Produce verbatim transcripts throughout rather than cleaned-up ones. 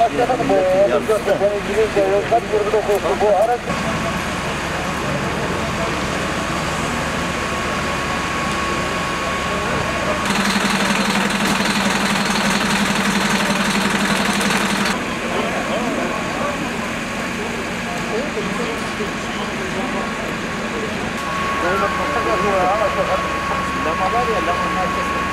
Lamalar ya, lamanın arkasında.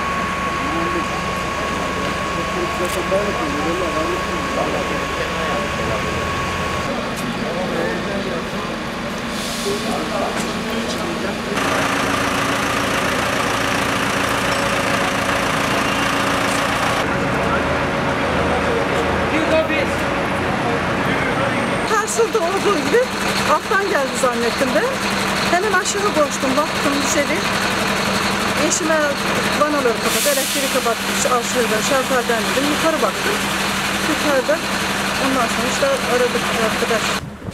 Tersirde olduğu gibi alttan geldi zannettim ben. Hemen aşağı koştum, baktım dışarı. Eşime vanaları kapat, elektriği kapat, aşağıdan, şartlardan dedim. Yukarı baktım. Yukarıda. Ondan sonra işte aradık arkadaş.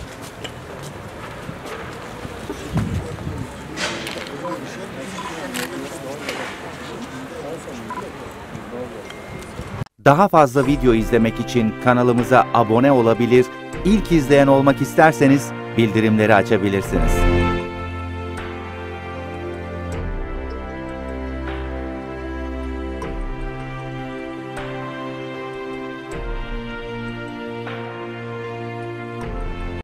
Daha fazla video izlemek için kanalımıza abone olabilir, ilk izleyen olmak isterseniz bildirimleri açabilirsiniz.